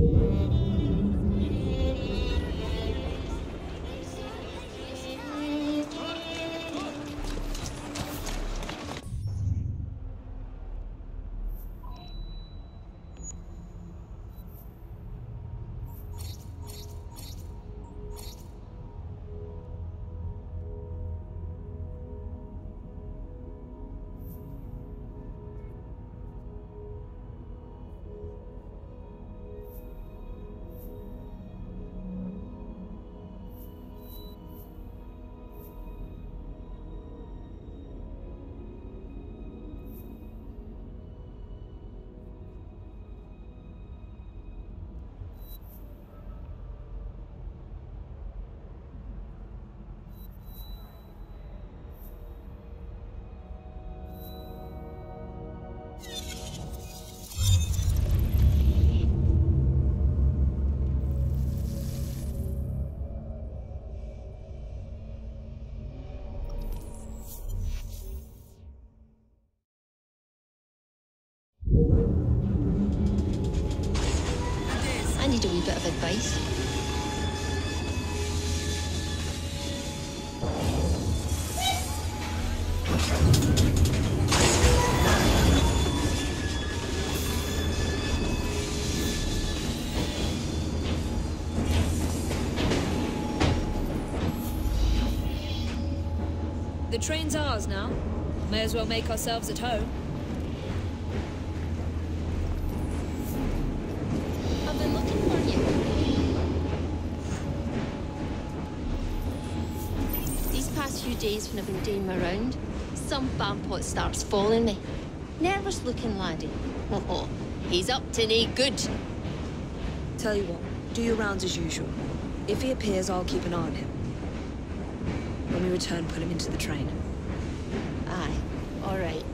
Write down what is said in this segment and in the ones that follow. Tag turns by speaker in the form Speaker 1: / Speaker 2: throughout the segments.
Speaker 1: I need a wee bit of advice.
Speaker 2: The train's ours now. May as well make ourselves at home.
Speaker 1: I've been looking for you. These past few days when I've been doing my round, some bampot starts following me. Nervous looking laddie. Oh, he's up to no good.
Speaker 2: Tell you what, do your rounds as usual. If he appears, I'll keep an eye on him. When we return, put him into the train.
Speaker 1: Aye, all right.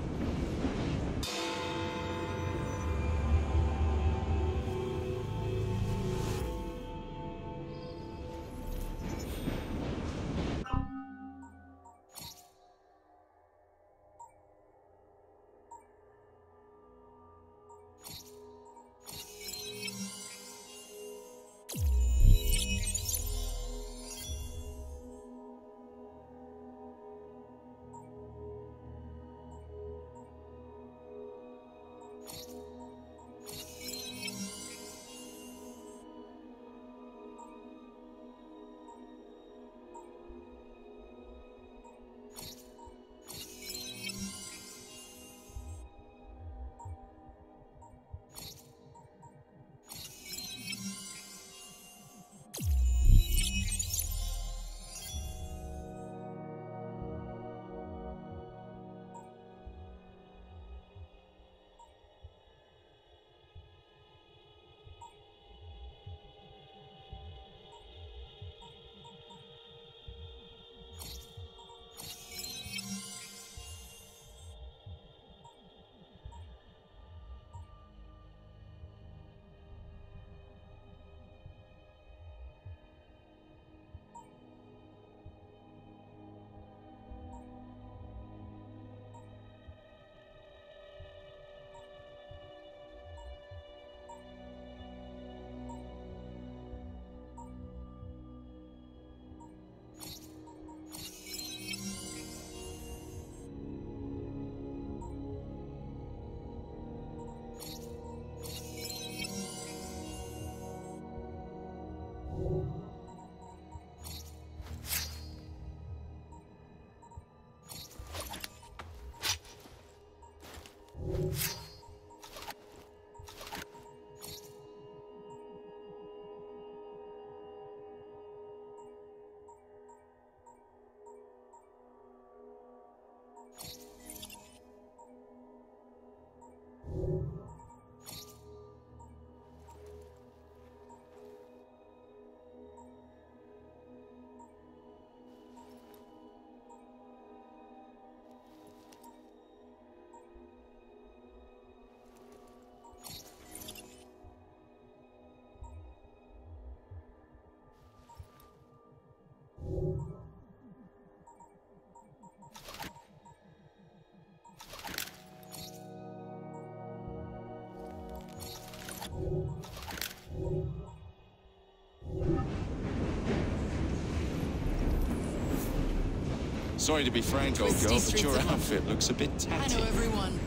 Speaker 3: Sorry to be frank, old girl, but your outfit looks a bit tatty.
Speaker 4: I know everyone.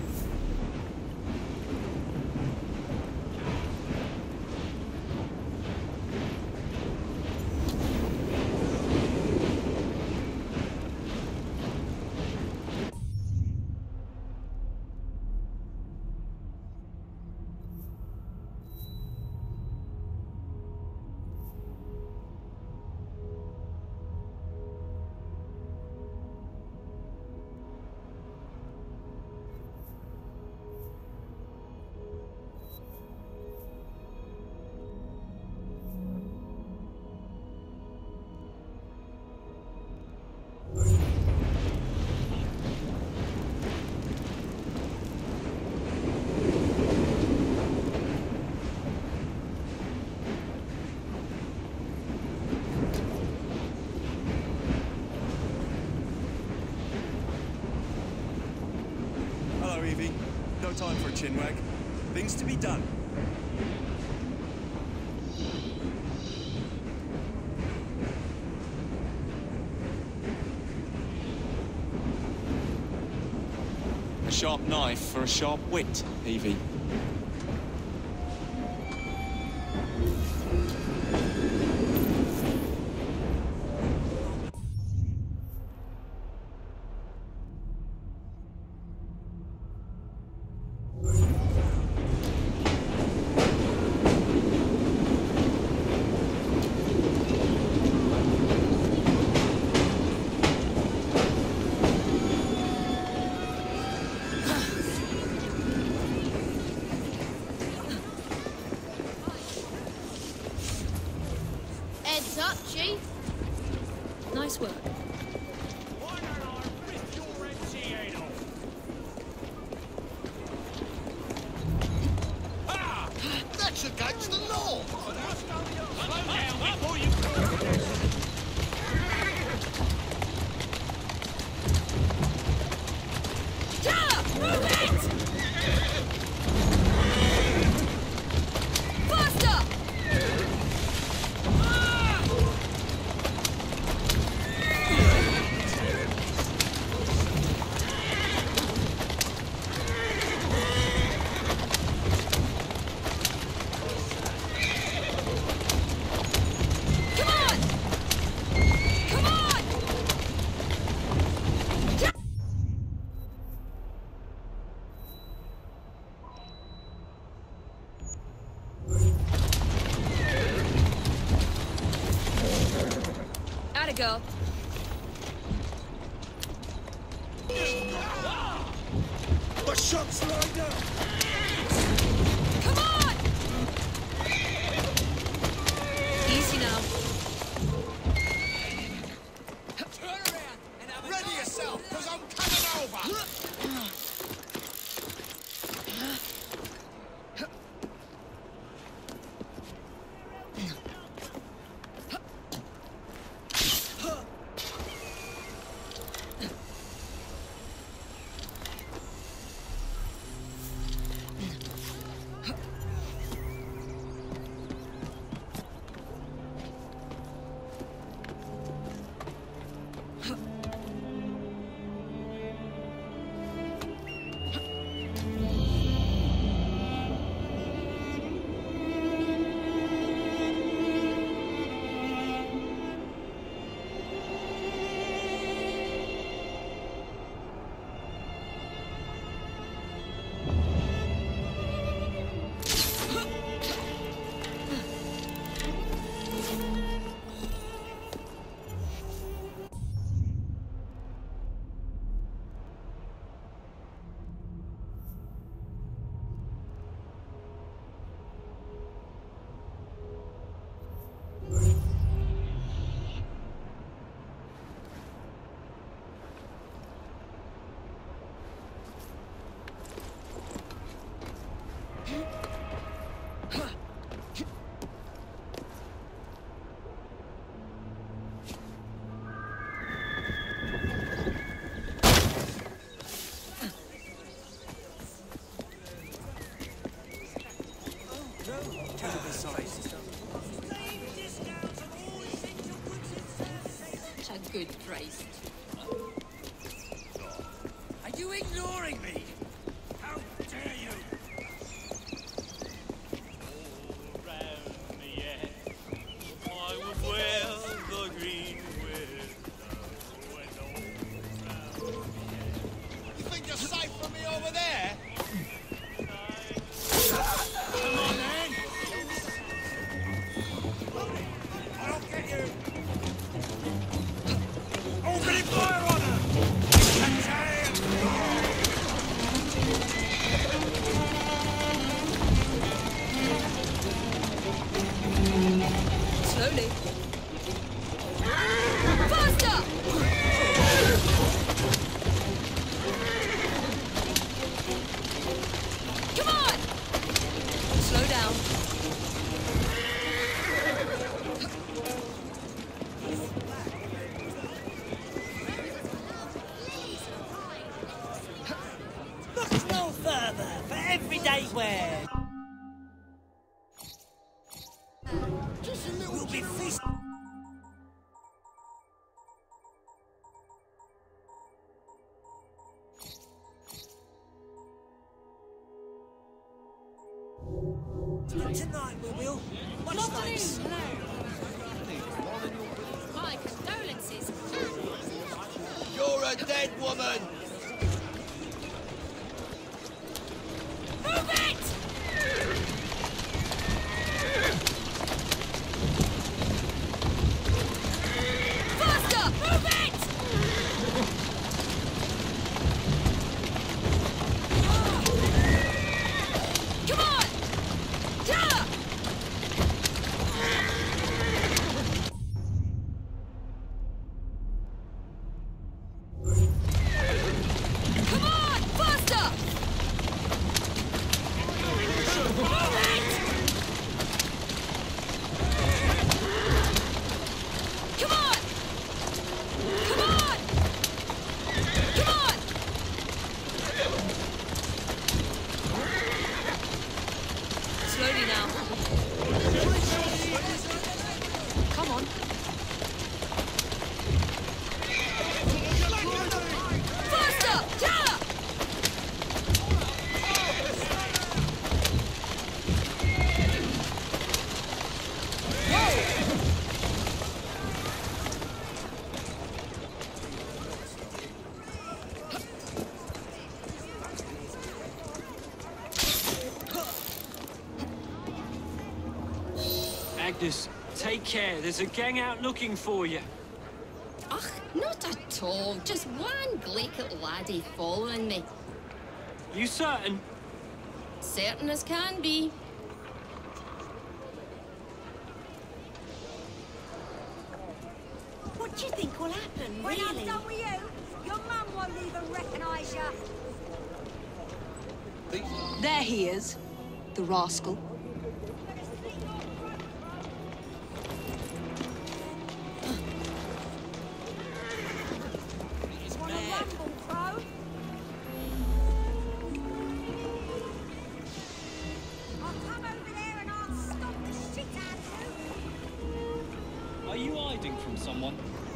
Speaker 5: No time for a chinwag. Things to be done.
Speaker 3: A sharp knife for a sharp wit, Evie.
Speaker 1: Heads up, Chief.
Speaker 2: Nice work.
Speaker 6: That's against the law!
Speaker 7: Slow down before you...
Speaker 2: Move it! Faster! Atta go.
Speaker 5: The shot's lined up!
Speaker 2: Come on! Easy now.
Speaker 6: Turn around and have ready yourself, because I'm coming over!
Speaker 1: Such a good price.
Speaker 5: ignoring me? How dare you?
Speaker 7: All around me, yeah. I would wear the green willow and all around me,
Speaker 6: You think you're safe from me over there?
Speaker 5: Come on, then! I'll get you! Opening fire on her! Contain!
Speaker 2: Slowly. Faster! Come on! Slow down.
Speaker 4: Look no further for everyday wear.
Speaker 6: Just a little
Speaker 4: We'll be feast. Tonight we will. Much thanks.
Speaker 1: My condolences.
Speaker 6: You're a dead woman!
Speaker 1: Move it!
Speaker 2: Faster!
Speaker 1: Move it!
Speaker 2: Come on! Yeah! Come on! Faster!
Speaker 1: Move it!
Speaker 2: Come on! Come on! Come on! Slowly now. Come on. Faster! Yeah!
Speaker 7: Agnes, take care. There's a gang out looking for you.
Speaker 1: Ugh, not at all. Just one glaikit laddie following me.
Speaker 7: You certain?
Speaker 1: Certain as can be.
Speaker 8: What do you think will happen,
Speaker 9: When
Speaker 8: really?
Speaker 9: I'm done with you, your mum won't even recognise you.
Speaker 2: There he is, the rascal.
Speaker 9: Want a rumble, Crow? I'll come over there and I'll stop the shit out of you.
Speaker 7: Are you hiding from someone?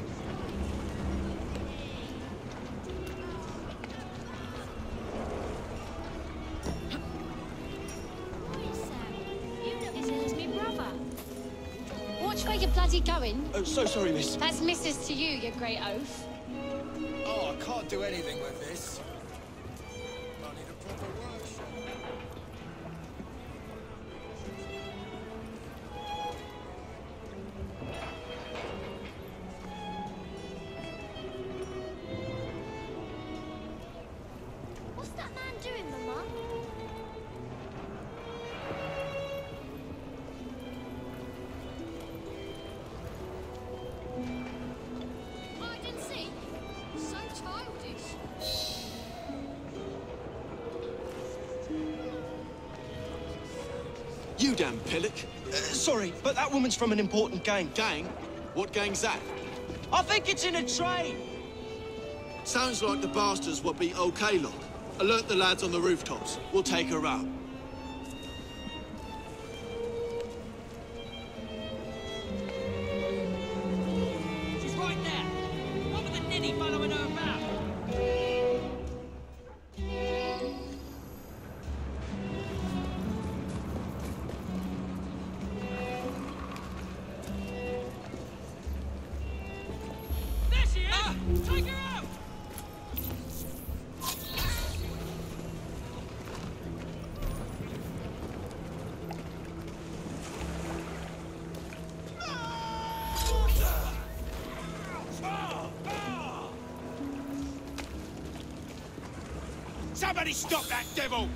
Speaker 1: This is me brother. Watch where you're bloody going.
Speaker 3: Oh, so sorry, miss.
Speaker 1: That's missus to you, you great oaf.
Speaker 6: Oh, I can't do anything with this. I need a proper workshop.
Speaker 1: What's that man doing, Mama? I didn't see. So childish.
Speaker 10: You damn pillock. Sorry, but that woman's from an important gang.
Speaker 3: Gang? What gang's that?
Speaker 4: I think it's in a train.
Speaker 3: Sounds like the bastards will be okay, look. Alert the lads on the rooftops. We'll take her out.
Speaker 4: She's right there. What with the ninny following her about?
Speaker 5: Somebody stop that devil!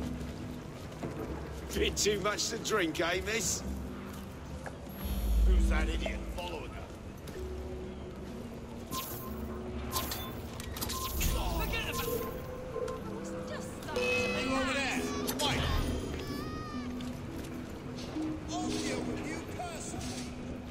Speaker 6: Bit too much to drink, eh, miss?
Speaker 5: Who's that idiot following her? Hey, over there! Wait! I'll deal with you personally!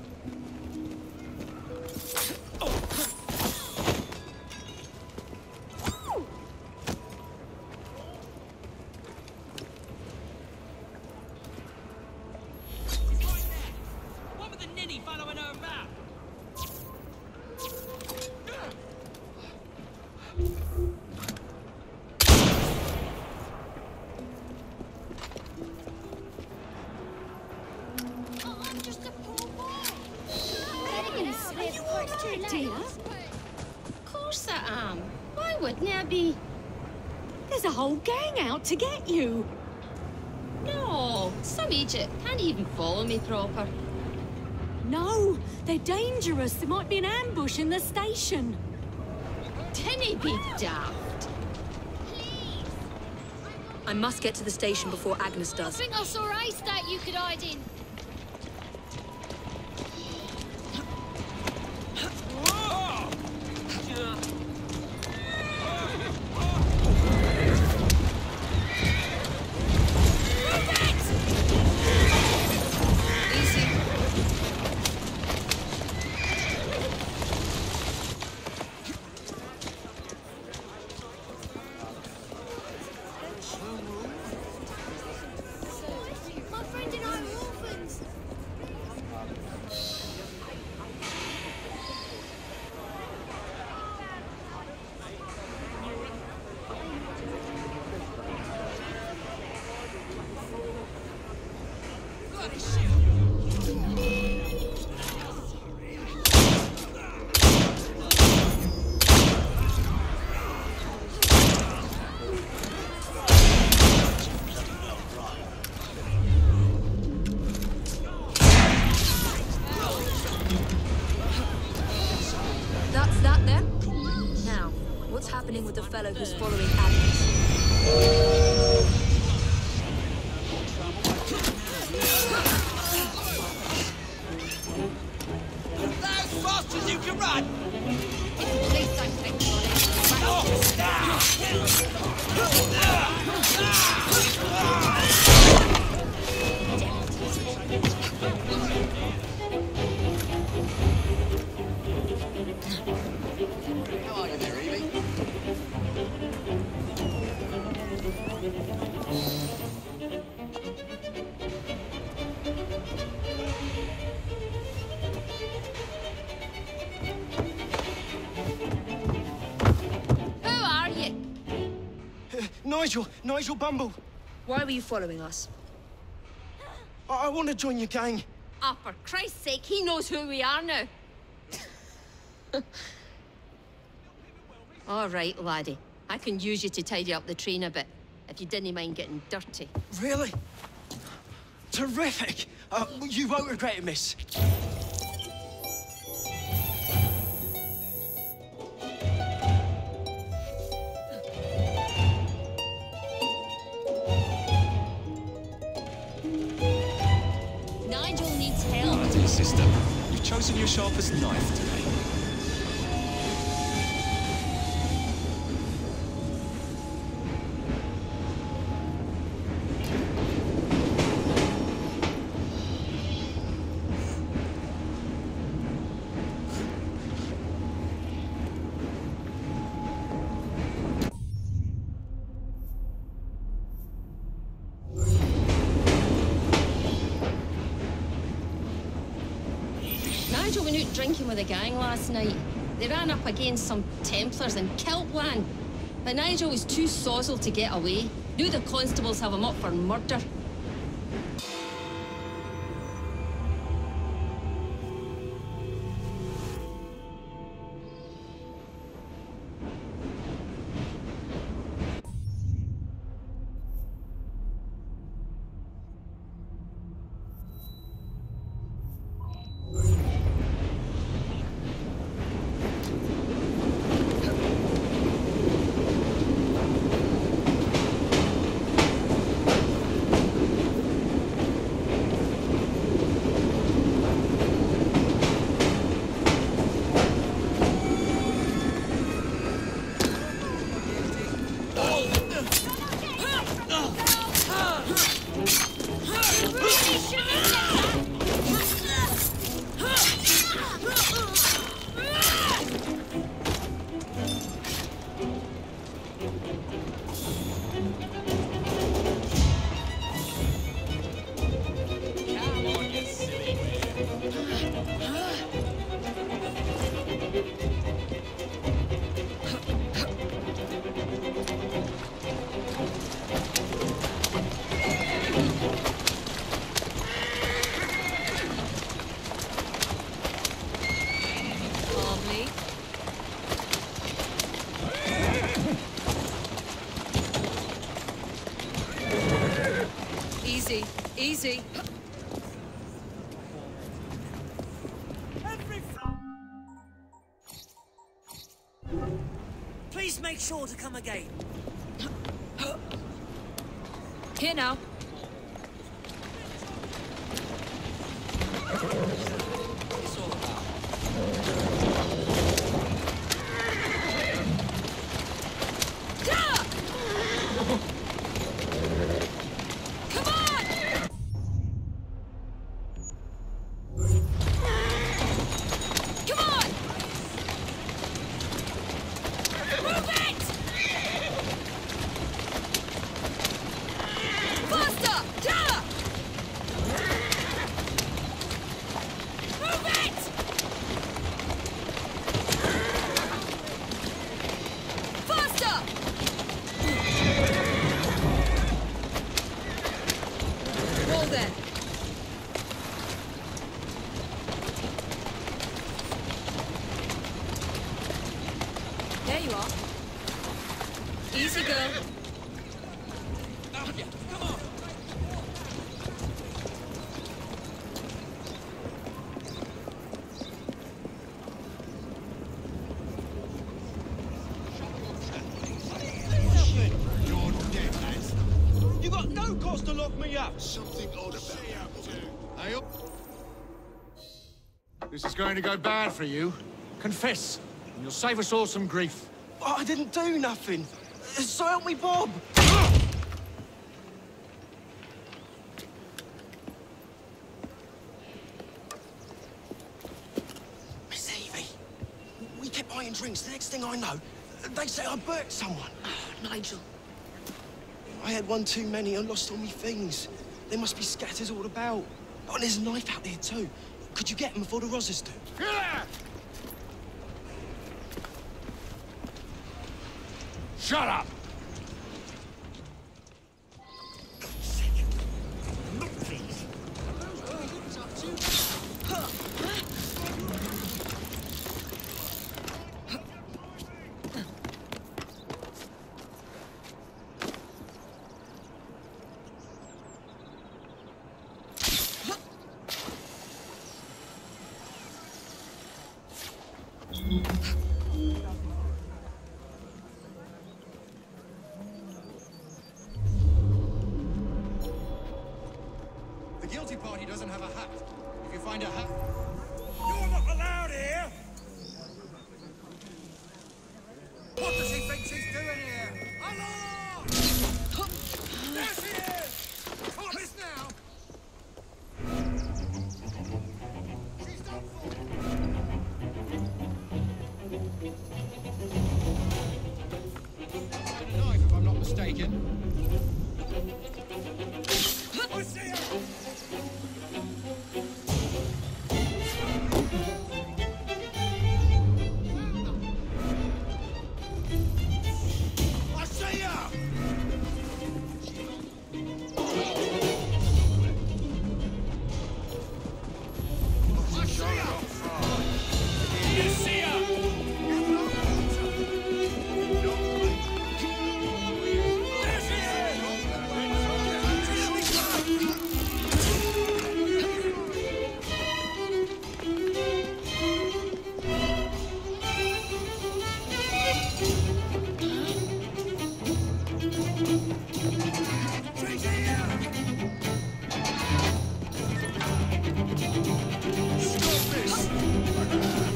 Speaker 1: Of course I am. Why wouldn't I be?
Speaker 8: There's a whole gang out to get you.
Speaker 1: No, some idiot can't even follow me proper.
Speaker 8: No, they're dangerous. There might be an ambush in the station.
Speaker 1: Tinny be daft.
Speaker 2: I must get to the station before Agnes
Speaker 9: I
Speaker 2: does.
Speaker 9: think I saw a haystack you could hide in. My friend and I are orphans.
Speaker 2: That's that then? Now, what's happening with the fellow who's following Agnes?
Speaker 4: As fast as you can run!
Speaker 1: Please don't think
Speaker 6: How are you there, Evie?
Speaker 1: Who are you?
Speaker 10: Nigel Bumble.
Speaker 2: Why were you following us?
Speaker 10: I want to join your gang.
Speaker 1: Ah, for Christ's sake, he knows who we are now. All right, laddie. I can use you to tidy up the train a bit, if you didn't mind getting dirty.
Speaker 10: Really? Terrific. You won't regret it, miss.
Speaker 1: Nigel needs help.
Speaker 11: My dear sister, you've chosen your sharpest knife today.
Speaker 1: Nigel went out drinking with a gang last night. They ran up against some Templars in Kiltland. But Nigel was too sozzled to get away. Knew the constables have him up for murder.
Speaker 2: Easy.
Speaker 4: Please make sure to come again.
Speaker 2: Here now.
Speaker 6: It's all about.
Speaker 2: Come on! Come on! Move it! Faster! Yeah! Move it! Faster! Wall there. There you are. Easy, girl.
Speaker 6: Up ya. Come on.
Speaker 10: You're dead, lads. You got no cause to lock me up. Something odd about that.
Speaker 5: Hey, up. This is going to go bad for you. Confess, and you'll save us all some grief.
Speaker 10: Oh, I didn't do nothing. So help me, Bob. Miss Evie, we kept buying drinks. The next thing I know, they say I burnt someone.
Speaker 2: Oh, Nigel.
Speaker 10: I had one too many and lost all my things. They must be scattered all about. Oh, and there's a knife out there too. Could you get them before the Rozzers do?
Speaker 5: Yeah! Shut up! The guilty party doesn't have a hat. If you find a hat... You're not allowed here! What does he think she's doing here? Alarm! There she is! Can't miss now! She's done for! A knife, if I'm not mistaken. I see her! I see her! I see her! You see her! There she is! She's here! Stop this!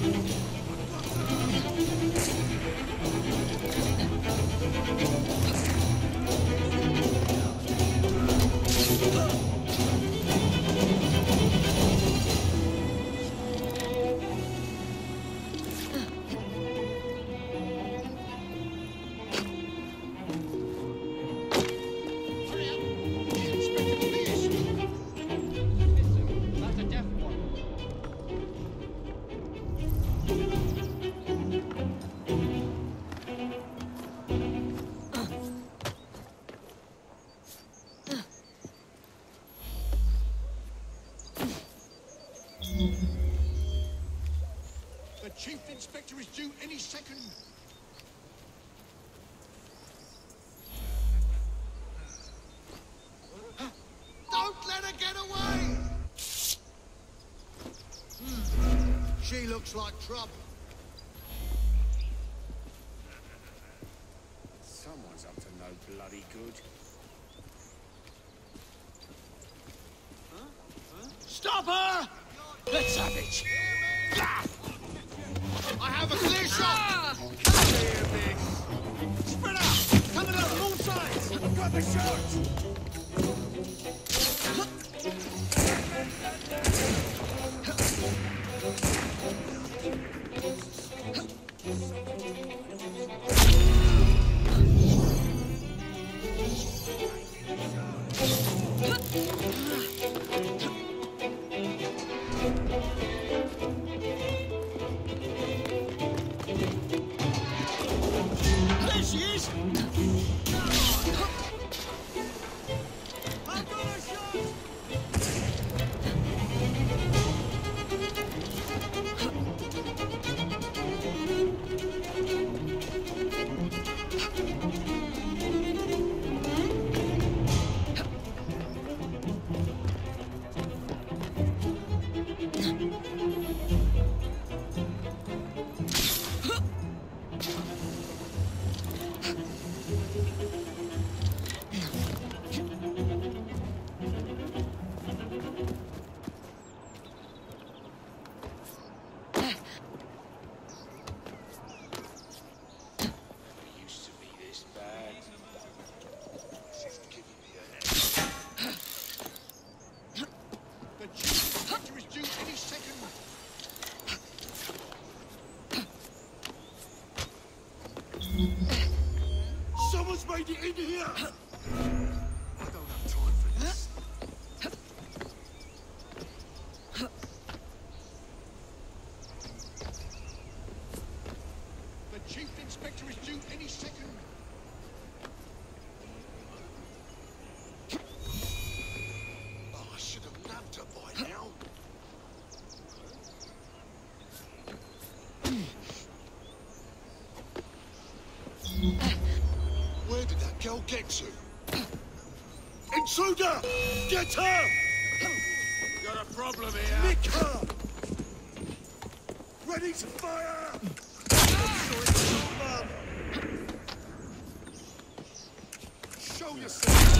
Speaker 5: That's a deaf one. The Chief Inspector is due any second. Don't let her get
Speaker 3: Looks like trouble.
Speaker 5: Someone's up to no bloody good.
Speaker 3: Stop her! Let's have it! I have a clear shot! Come here, Big! Spread out! Coming out from all sides! I've got the shot! There she is! I've got a shot! Someone's made it in here! I don't have time for this. The Chief Inspector is due any second. Oh, I should have nabbed her by now. Where did that girl get to? Intruder! Get her! Got a problem here. Nick her! Ready to fire! Show yourself!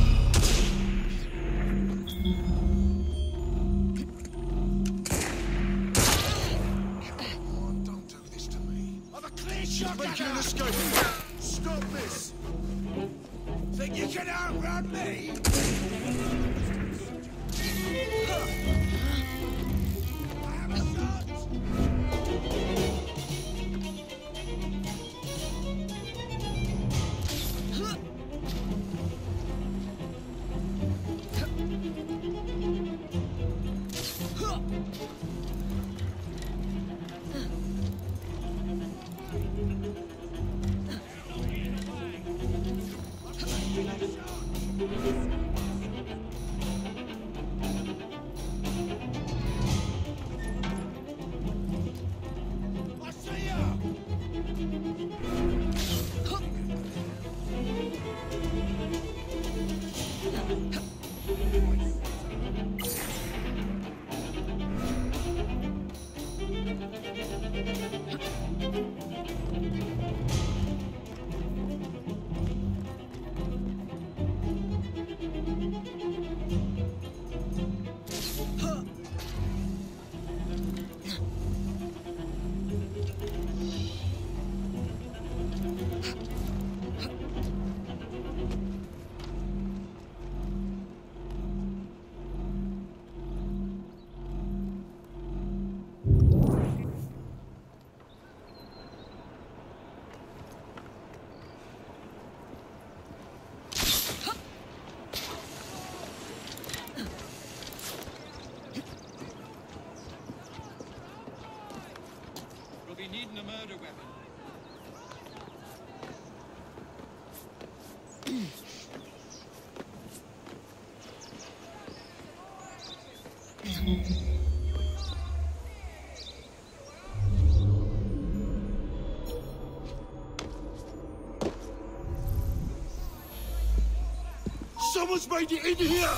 Speaker 3: Come on, don't do this to me. I've a clear shot! Making an escape! Stop this! Think you can outrun me? I have a shot! I see ya!
Speaker 11: Needing a murder weapon.
Speaker 3: Someone's made it in here!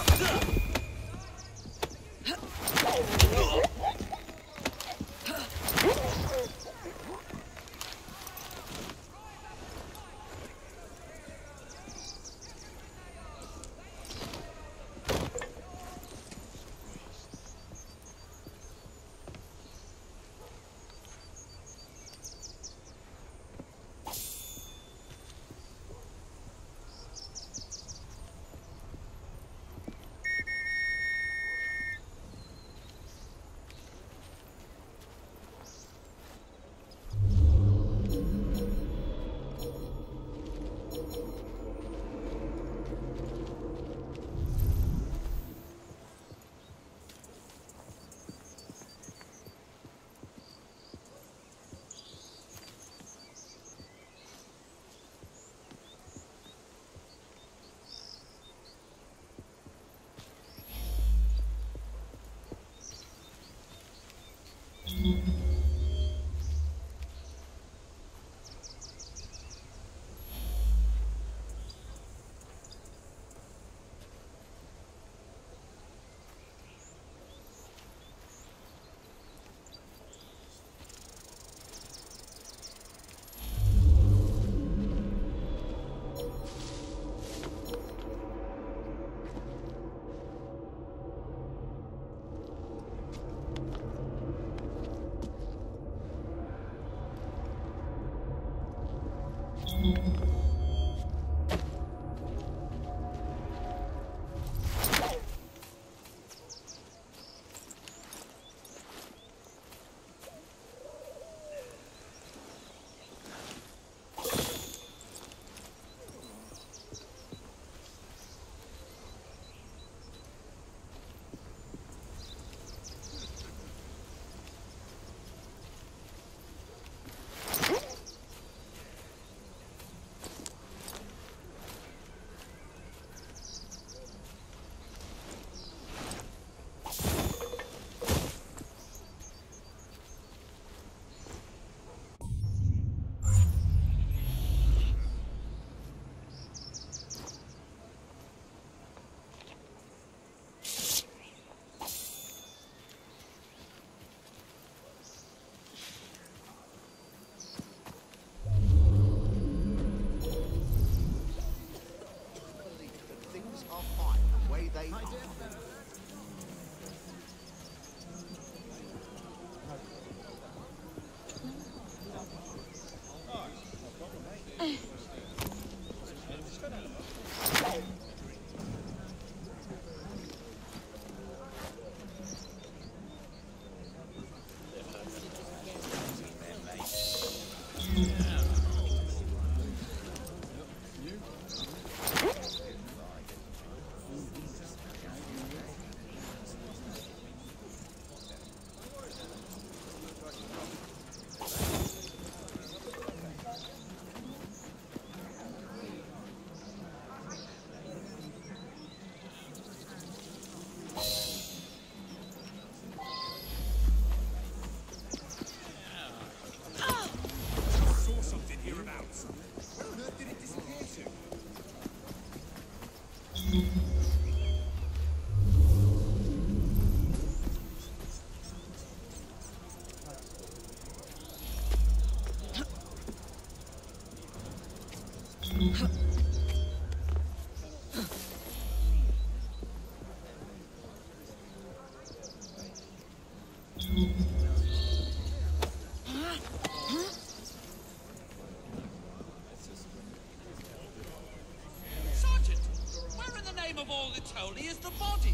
Speaker 5: Sergeant, where in the name of all that's holy is the body?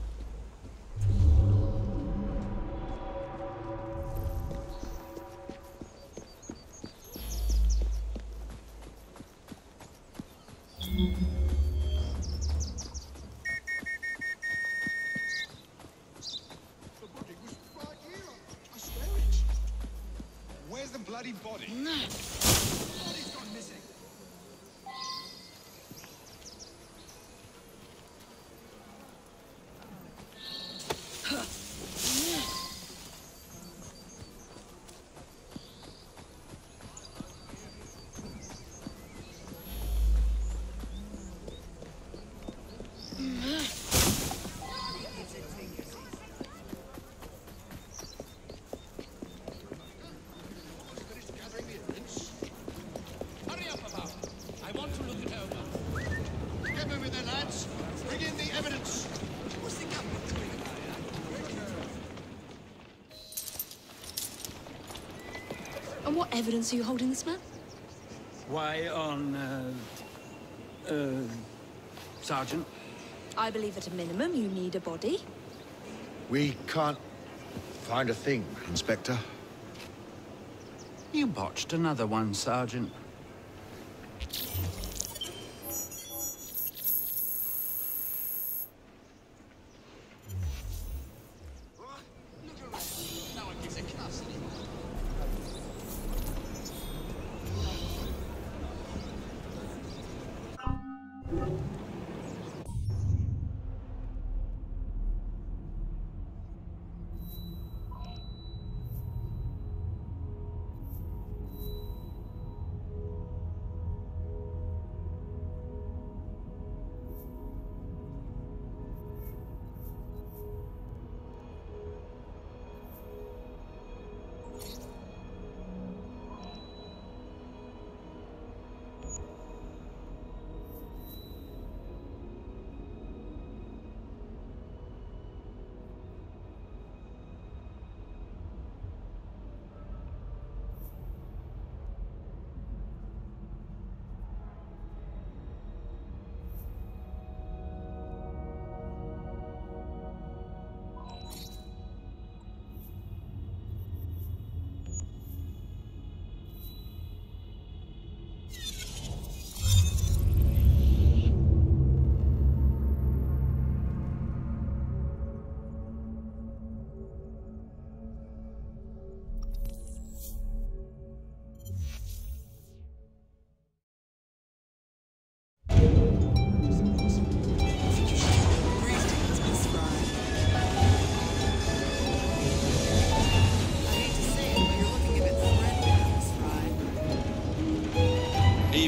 Speaker 3: Where's the bloody body? Body's gone missing.
Speaker 2: And what evidence are you holding this man?
Speaker 12: Why, Sergeant?
Speaker 2: I believe at a minimum you need a body.
Speaker 3: We can't find a thing, Inspector.
Speaker 12: You botched another one, Sergeant.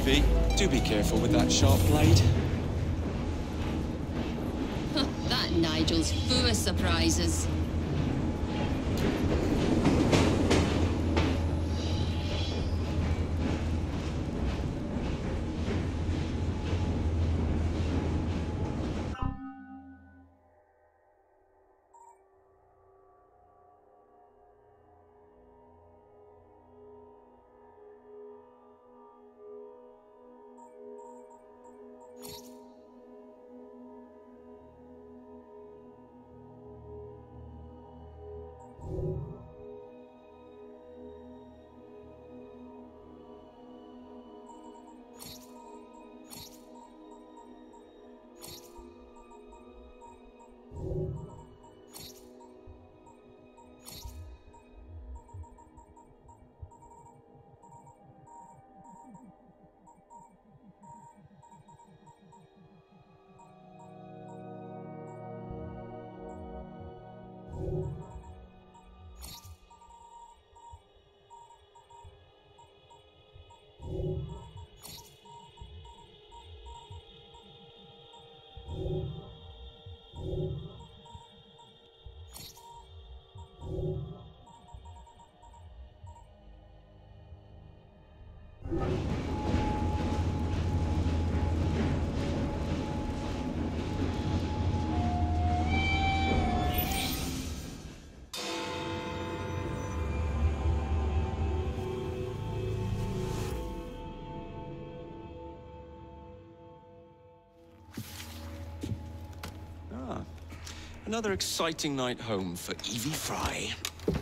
Speaker 13: Evie, do be careful with that sharp blade.
Speaker 1: That Nigel's full of surprises.
Speaker 13: Another exciting night home for Evie Fry.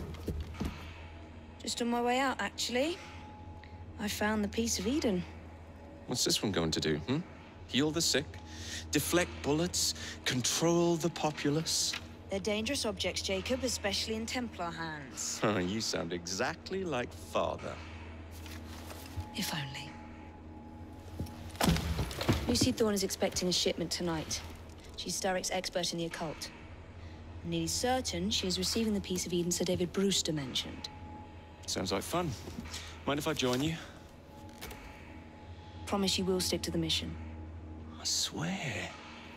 Speaker 2: Just on my way out, actually. I found the piece of Eden.
Speaker 13: What's this one going to do, Heal the sick, deflect bullets, control the populace?
Speaker 2: They're dangerous objects, Jacob, especially in Templar hands.
Speaker 13: You sound exactly like Father.
Speaker 2: If only. Lucy Thorne is expecting a shipment tonight. She's Starrick's expert in the occult. I'm nearly certain she is receiving the piece of Eden Sir David Brewster mentioned.
Speaker 13: Sounds like fun. Mind if I join you?
Speaker 2: Promise you will stick to the mission.
Speaker 13: I swear.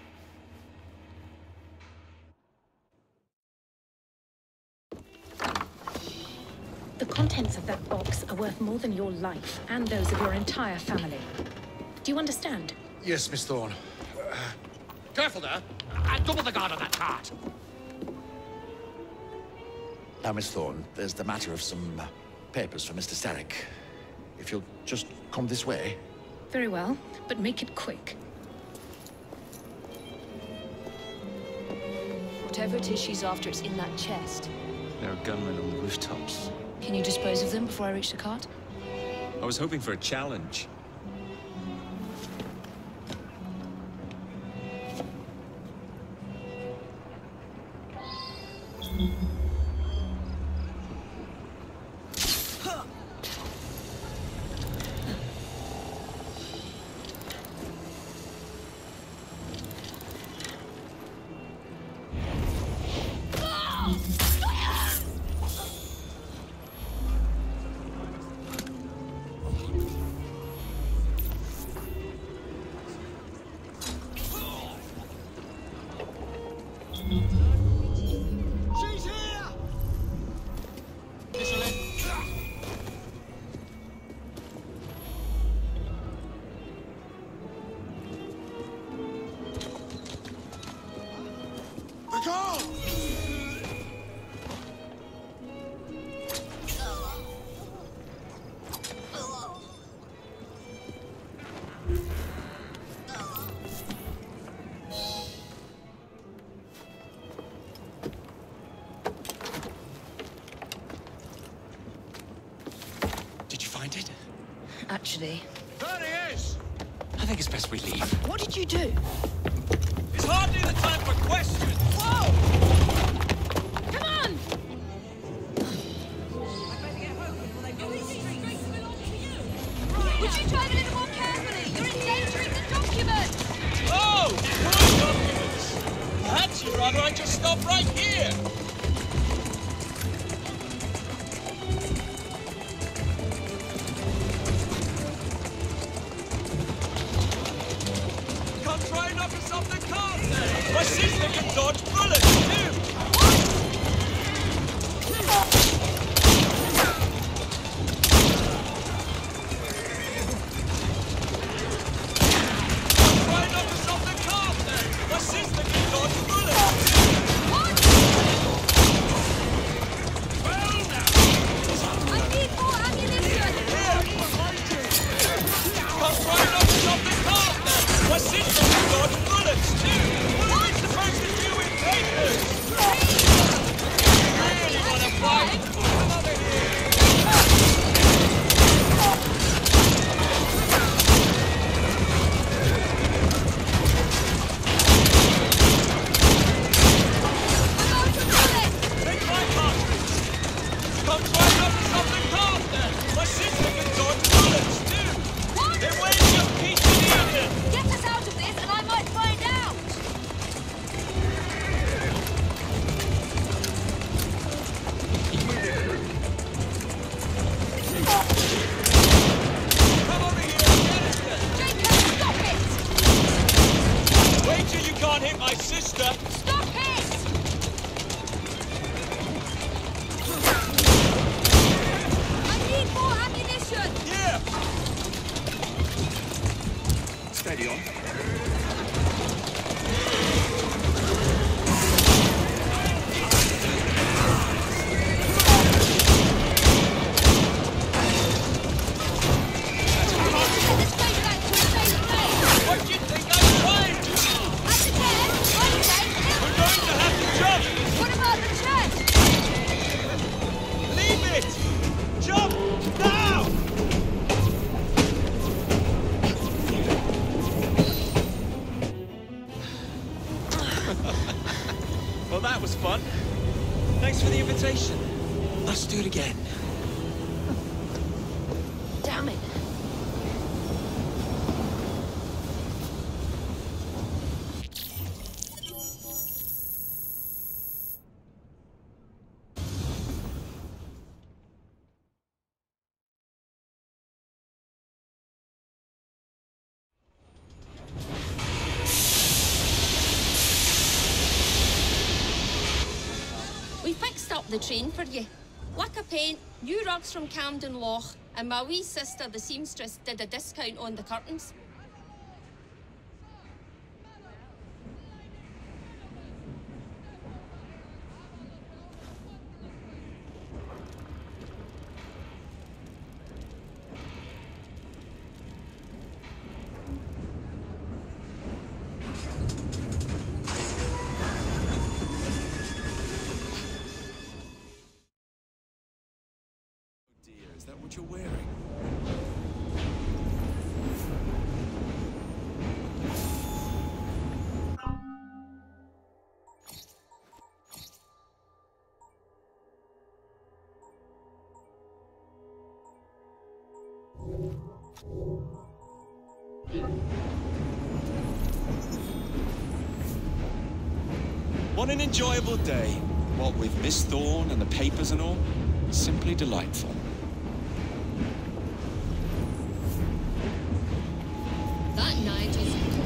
Speaker 14: The contents of that box are worth more than your life and those of your entire family. Do you understand?
Speaker 5: Yes, Miss Thorne.
Speaker 15: Careful there! And double the guard on that cart!
Speaker 5: Now, Miss Thorne, there's the matter of some papers for Mr. Starrick. If you'll just come this way.
Speaker 14: Very well, but make it quick.
Speaker 2: Whatever it is she's after, it's in that chest.
Speaker 13: There are gunmen on the rooftops.
Speaker 2: Can you dispose of them before I reach the cart?
Speaker 13: I was hoping for a challenge.
Speaker 2: Actually.
Speaker 15: There he is!
Speaker 13: I think it's best we leave.
Speaker 2: What did you do?
Speaker 15: It's hardly the time for questions! Whoa!
Speaker 8: Come on!
Speaker 9: Would you drive a little more carefully? You're endangering the document!
Speaker 15: Oh! What documents? Perhaps you'd rather I just stop right here! My sister can dodge bullets, too! Try not to stop the cart, then! My sister can dodge bullets, too! Well, now!
Speaker 9: I need more ammunition!
Speaker 15: Come try not to stop the cart, then! My sister can dodge bullets, too! What am I supposed to do with papers? Really want to fight? Come over here! Take my cartridge! Come try not to stop the cart, then! My sister can dodge bullets, too! Then where's your piece of Eden?
Speaker 9: Get us out of this and I might find out!
Speaker 15: Come over here and get us then!
Speaker 9: Jacob, stop it!
Speaker 15: Wait till you can't hit my sister!
Speaker 9: Stop it! I need more ammunition!
Speaker 15: Yeah!
Speaker 13: Steady on.
Speaker 15: What do you think I'm trying to do? We're going to have to jump!
Speaker 9: What about the chest?
Speaker 15: Leave it! Jump! Now!
Speaker 13: Well, that was fun. Thanks for the invitation.
Speaker 10: Let's do it again.
Speaker 2: Damn it.
Speaker 1: We fixed up the train for you. Lacquer paint, new rugs from Camden Loch, and my wee sister, the seamstress, did a discount on the curtains.
Speaker 13: Is that what you're wearing? What an enjoyable day. What with Miss Thorne and the papers and all. Simply delightful.
Speaker 1: That Nigel's